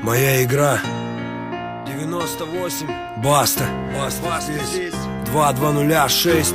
Моя игра 98. Баста. Баста здесь. 2206.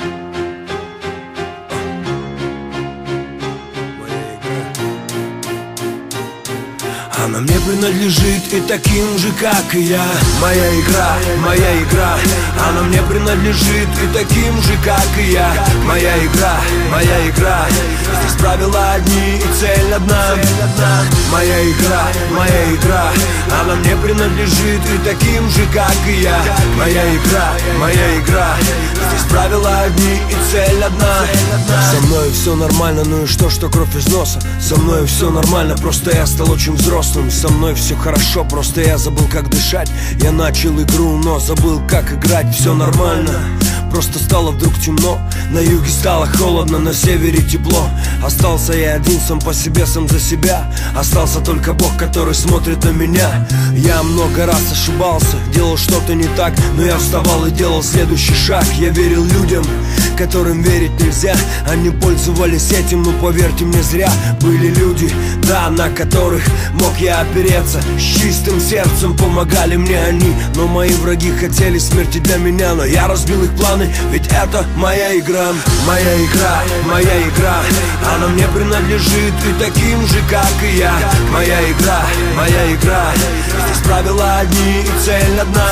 Она мне принадлежит и таким же, как и я. Моя игра, моя игра. Она мне принадлежит и таким же, как и я. Моя игра, моя игра. Здесь правила одни и цель одна. Моя игра, моя игра. Она мне принадлежит и таким же, как и я. Моя игра, моя игра. Здесь правила одни и цель одна. Со мной все нормально, ну и что кровь из носа. Со мной все нормально, просто я стал очень взрослым. Со мной все хорошо, просто я забыл, как дышать. Я начал игру, но забыл, как играть. Все нормально, просто стало вдруг темно. На юге стало холодно, на севере тепло. Остался я один, сам по себе, сам за себя. Остался только Бог, который смотрит на меня. Я много раз ошибался, делал что-то не так, но я вставал и делал следующий шаг. Я верил людям, которым верить нельзя. Они пользовались этим, но поверьте мне, зря. Были люди, да, на которых мог я опереться. С чистым сердцем помогали мне они. Но мои враги хотели смерти для меня. Но я разбил их планы, ведь это моя игра. Моя игра, моя игра. Она мне принадлежит и таким же, как и я. Моя игра, моя игра. Здесь правила одни и цель одна.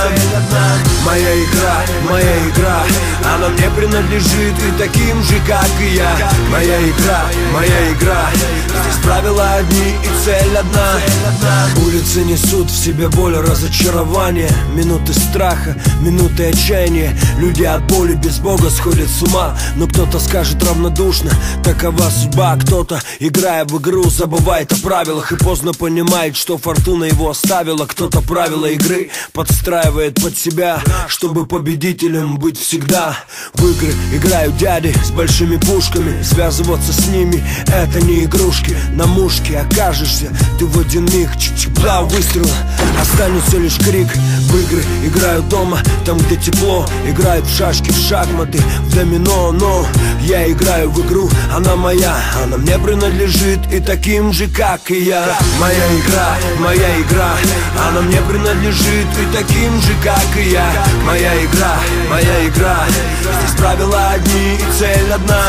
Моя игра, моя игра. Она мне принадлежит и таким же, как и я. Моя игра, моя игра. Здесь правила одни и цель одна. Улицы несут в себе боль, разочарование. Минуты страха, минуты отчаяния. Люди от боли без Бога сходят с ума. Но кто-то скажет равнодушно: такова судьба. Кто-то, играя в игру, забывает о правилах и поздно понимает, что фортуна его оставила. Кто-то правила игры подстраивает под себя, чтобы победителем быть всегда. В игры играют дяди с большими пушками. Связываться с ними — это не игрушки. На мушке окажешься ты в один миг. Два выстрела, останется лишь крик. В игры играют дома, там где тепло. Играют в шашки, в шахматы, в домино. Но я играю в игру, она моя. Она мне принадлежит и таким же, как и я. Моя игра, моя игра. Она мне принадлежит и таким же, как и я. Моя игра, моя игра. Здесь правила одни и цель одна.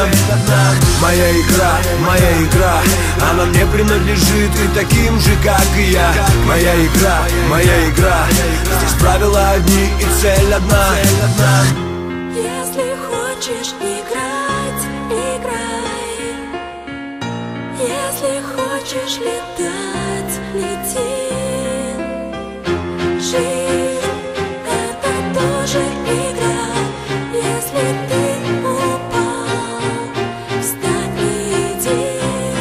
Моя игра, моя игра. Она мне принадлежит и таким же, как и я. Моя игра, моя игра. Здесь правила одни и цель одна. Если хочешь играть, играй. Если хочешь летать, лети. Жизнь — это тоже игра. Если ты упал, встань и иди.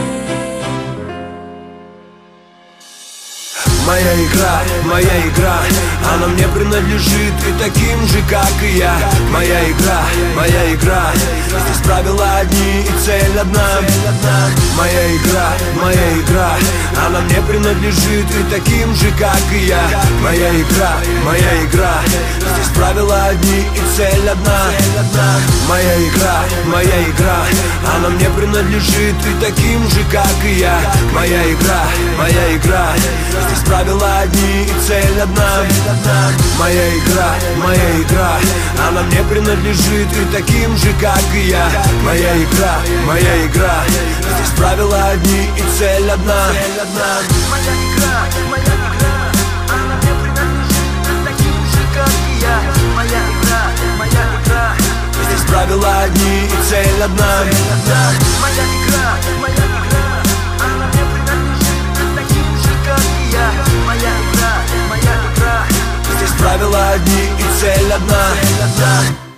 Моя игра, моя игра. Она мне принадлежит и таким же, как и я. Моя игра, моя игра. Здесь правила одни и цель одна. Моя игра, моя игра. Она мне принадлежит и таким же, как и я. Моя игра, моя игра. Здесь правила одни и цель одна. Моя игра, моя игра. Она мне принадлежит и таким же, как и я. Моя игра, моя игра. Здесь правила одни и цель одна. Моя игра, моя игра. Она мне принадлежит и таким же, как и я. Моя игра, моя игра. Здесь правила одни и цель одна. Моя игра, моя игра. Она мне принадлежит и таким же, как и я. Моя игра, моя игра. Здесь правила одни и цель одна. Моя игра, моя игра. Она мне принадлежит и таким же, как и я. Моя игра, моя игра. Здесь правила одни и цель одна.